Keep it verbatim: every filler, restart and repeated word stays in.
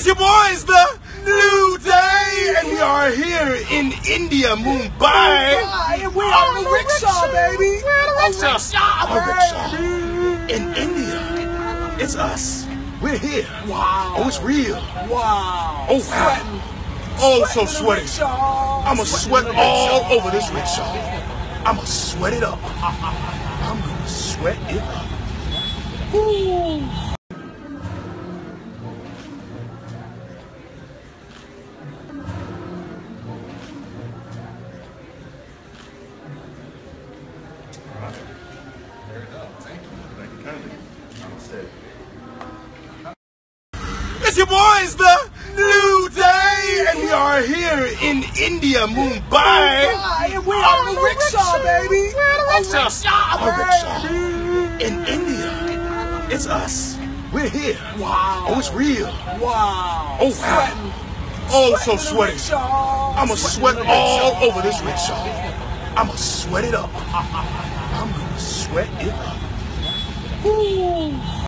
It's your boys, the New Day, and we are here in India, Mumbai. And we are the rickshaw, baby. We're the rickshaw. A rickshaw, In India, it's us. We're here. Wow. Oh, it's real. Wow. Oh, wow. Sweating. Oh, so Sweating sweaty. rickshaw. I'm gonna Sweating sweat the all rickshaw. over this rickshaw. I'm gonna sweat it up. I'm gonna sweat it up. Woo. There we go. Thank you. Thank you kindly. Namaste. It's your boys, the New Day, and we are here in India, Mumbai. And we are the rickshaw, baby. We're the rickshaw. A rickshaw. In India, it's us. We're here. Wow. Oh, it's real. Wow. Oh, wow. Sweating. Oh, so Sweating the sweaty. rickshaw. I'm gonna Sweating sweat the all rickshaw. over this rickshaw. I'm gonna sweat it up. I'm gonna sweat it up. Woo.